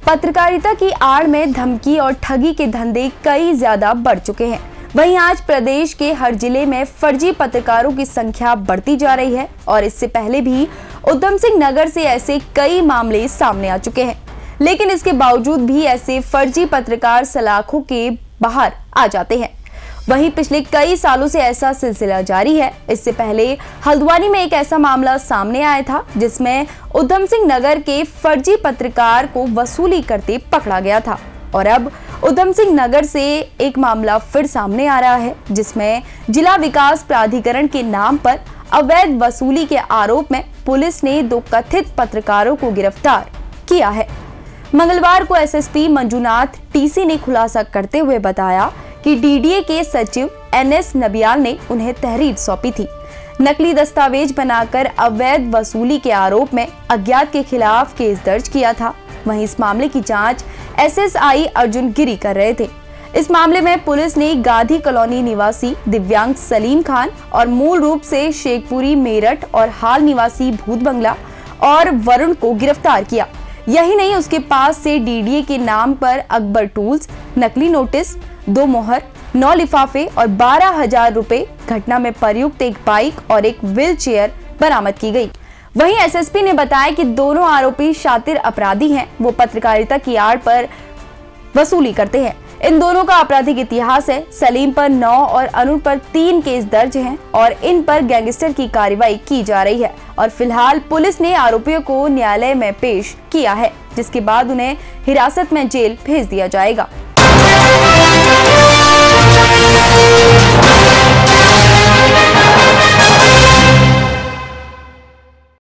पत्रकारिता की आड़ में धमकी और ठगी के धंधे कई ज्यादा बढ़ चुके हैं। वहीं आज प्रदेश के हर जिले में फर्जी पत्रकारों की संख्या बढ़ती जा रही है और इससे पहले भी उधम सिंह नगर से ऐसे कई मामले सामने आ चुके हैं, लेकिन इसके बावजूद भी ऐसे फर्जी पत्रकार सलाखों के बाहर आ जाते हैं। वहीं पिछले कई सालों से ऐसा सिलसिला जारी है। इससे पहले हल्द्वानी में एक ऐसा मामला सामने आया था जिसमें उधम सिंह नगर के फर्जी पत्रकार को वसूली करते पकड़ा गया था और अब उधम सिंह नगर से एक मामला फिर सामने आ रहा है जिसमें जिला विकास प्राधिकरण के नाम पर अवैध वसूली के आरोप में पुलिस ने 2 कथित पत्रकारों को गिरफ्तार किया है। मंगलवार को एसएसपी मंजुनाथ टीसी ने खुलासा करते हुए बताया कि डीडीए के सचिव एनएस नबियाल ने उन्हें तहरीर सौंपी थी। नकली दस्तावेज बनाकर अवैध वसूली के आरोप में अज्ञात के खिलाफ केस दर्ज किया था। वहीं इस मामले की जांच एसएसआई अर्जुन गिरी कर रहे थे। इस मामले में पुलिस ने गांधी कॉलोनी निवासी दिव्यांग सलीम खान और मूल रूप से शेखपुरी मेरठ और हाल निवासी भूत बंगला और वरुण को गिरफ्तार किया। यही नहीं, उसके पास से डीडीए के नाम पर अकबर टूल्स, नकली नोटिस, 2 मोहर, 9 लिफाफे और 12,000 रुपए, घटना में प्रयुक्त एक बाइक और एक व्हील चेयर बरामद की गई। वहीं एसएसपी ने बताया कि दोनों आरोपी शातिर अपराधी हैं। वो पत्रकारिता की आड़ पर वसूली करते हैं। इन दोनों का आपराधिक इतिहास है। सलीम पर 9 और अरुण पर 3 केस दर्ज हैं और इन पर गैंगस्टर की कार्रवाई की जा रही है और फिलहाल पुलिस ने आरोपियों को न्यायालय में पेश किया है, जिसके बाद उन्हें हिरासत में जेल भेज दिया जाएगा।